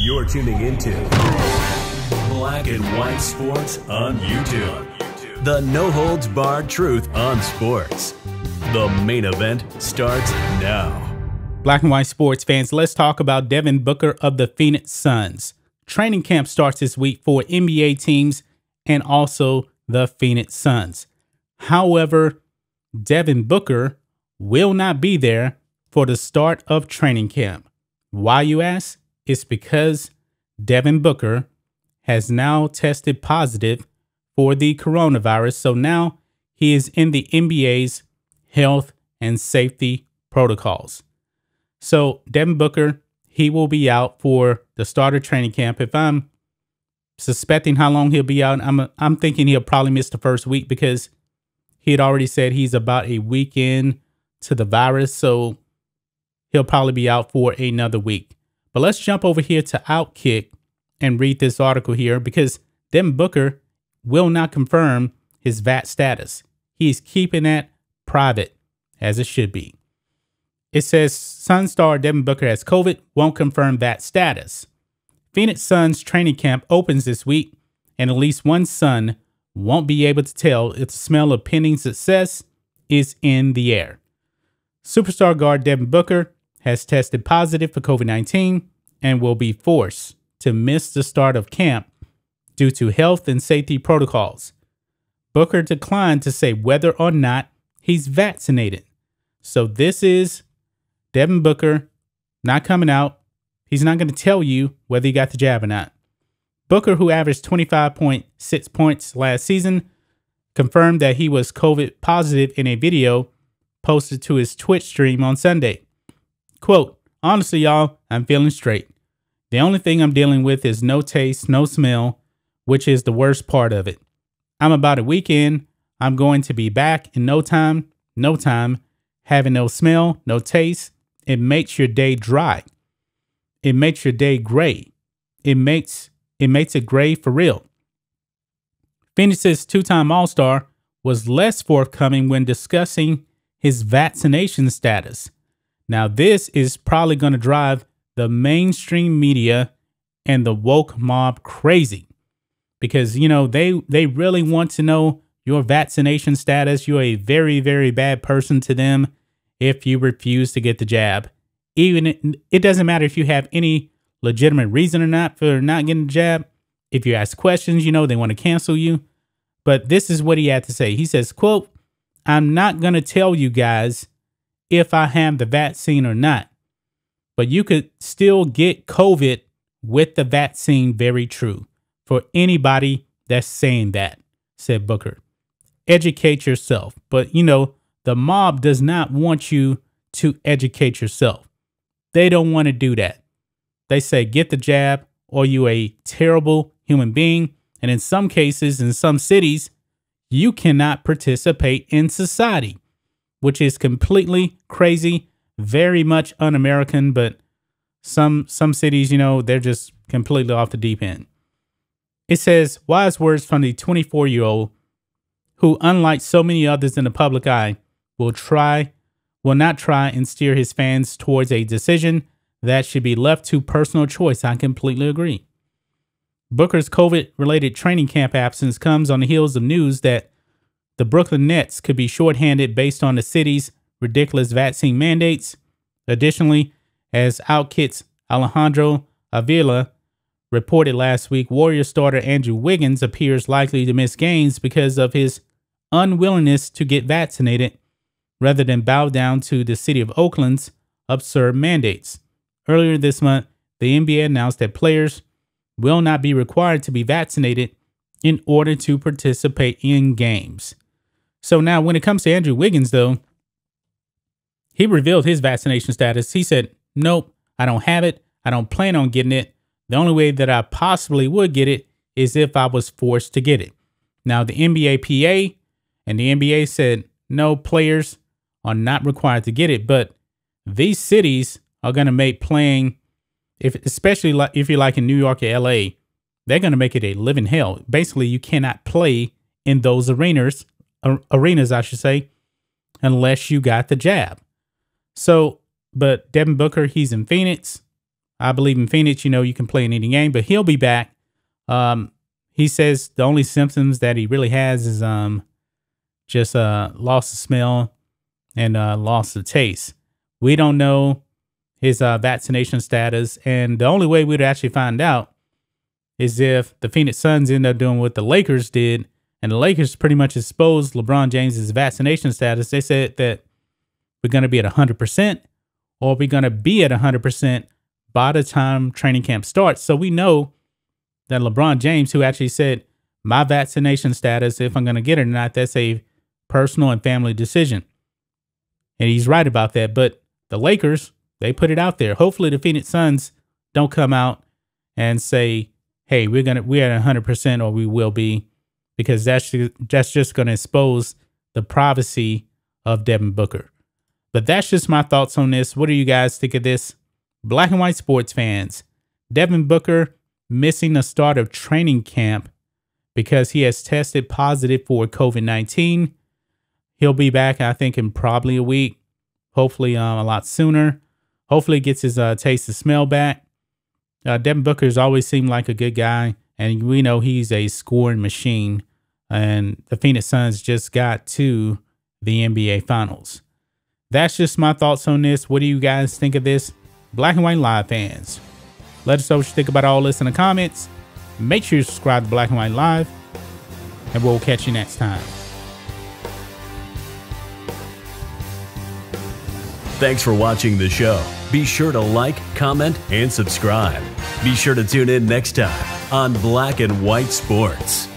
You're tuning into Black and White Sports on YouTube. The no-holds-barred truth on sports. The main event starts now. Black and White Sports fans, let's talk about Devin Booker of the Phoenix Suns. Training camp starts this week for NBA teams and also the Phoenix Suns. However, Devin Booker will not be there for the start of training camp. Why, you ask? It's because Devin Booker has now tested positive for the coronavirus. So now he is in the NBA's health and safety protocols. So Devin Booker, he will be out for the start of training camp. If I'm suspecting how long he'll be out, I'm thinking he'll probably miss the first week because he had already said he's about a week in to the virus. So he'll probably be out for another week. But let's jump over here to Outkick and read this article here because Devin Booker will not confirm his VAT status. He's keeping that private, as it should be. It says Sun star Devin Booker has COVID, won't confirm VAT status. Phoenix Suns training camp opens this week, and at least one Sun won't be able to tell if the smell of pending success is in the air. Superstar guard Devin Booker has tested positive for COVID-19 and will be forced to miss the start of camp due to health and safety protocols. Booker declined to say whether or not he's vaccinated. So this is Devin Booker not coming out. He's not going to tell you whether he got the jab or not. Booker, who averaged 25.6 points last season, confirmed that he was COVID positive in a video posted to his Twitch stream on Sunday. Quote, honestly, y'all, I'm feeling straight. The only thing I'm dealing with is no taste, no smell, which is the worst part of it. I'm about a week in. I'm going to be back in no time, having no smell, no taste. It makes your day dry. It makes your day gray. It makes it gray for real. Phoenix's two-time All-Star was less forthcoming when discussing his vaccination status. Now, this is probably going to drive the mainstream media and the woke mob crazy because, you know, they really want to know your vaccination status. You're a very, very bad person to them if you refuse to get the jab. Even it doesn't matter if you have any legitimate reason or not for not getting the jab. If you ask questions, you know, they want to cancel you. But this is what he had to say. He says, quote, I'm not going to tell you guys if I have the vaccine or not, but you could still get COVID with the vaccine. Very true for anybody that's saying that, said Booker. Educate yourself. But, you know, the mob does not want you to educate yourself. They don't want to do that. They say, get the jab or you a terrible human being. And in some cases, in some cities, you cannot participate in society, which is completely crazy, very much un-American, but some cities, you know, they're just completely off the deep end. It says, wise words from the 24-year-old who, unlike so many others in the public eye, will not try and steer his fans towards a decision that should be left to personal choice. I completely agree. Booker's COVID-related training camp absence comes on the heels of news that the Brooklyn Nets could be shorthanded based on the city's ridiculous vaccine mandates. Additionally, as Outkick's Alejandro Avila reported last week, Warriors starter Andrew Wiggins appears likely to miss games because of his unwillingness to get vaccinated rather than bow down to the city of Oakland's absurd mandates. Earlier this month, the NBA announced that players will not be required to be vaccinated in order to participate in games. So now when it comes to Andrew Wiggins, though, he revealed his vaccination status. He said, nope, I don't have it. I don't plan on getting it. The only way that I possibly would get it is if I was forced to get it. Now, the NBA PA and the NBA said, no, players are not required to get it. But these cities are going to make playing, especially if you're like in New York or LA, they're going to make it a living hell. Basically, you cannot play in those arenas, I should say, unless you got the jab. So, but Devin Booker, he's in Phoenix. I believe in Phoenix, you can play in any game, but he'll be back. He says the only symptoms that he really has is just loss of smell and loss of taste. We don't know his vaccination status, and the only way we'd actually find out is if the Phoenix Suns end up doing what the Lakers did, and the Lakers pretty much exposed LeBron James's vaccination status. They said that we're going to be at 100%, or we're going to be at 100% by the time training camp starts. So we know that LeBron James, who actually said, my vaccination status, if I'm going to get it or not, that's a personal and family decision. And he's right about that. But the Lakers, they put it out there. Hopefully the Phoenix Suns don't come out and say, hey, we're at 100%, or we will be, because that's just going to expose the privacy of Devin Booker. But that's just my thoughts on this. What do you guys think of this? Black and white sports fans, Devin Booker missing the start of training camp because he has tested positive for COVID-19. He'll be back, I think, in probably a week, hopefully a lot sooner. Hopefully he gets his taste and smell back. Devin Booker's always seemed like a good guy, and we know he's a scoring machine. And the Phoenix Suns just got to the NBA Finals. That's just my thoughts on this. What do you guys think of this? Black and White Live fans, let us know what you think about all this in the comments. Make sure you subscribe to Black and White Live, and we'll catch you next time. Thanks for watching the show. Be sure to like, comment, and subscribe. Be sure to tune in next time on Black and White Sports.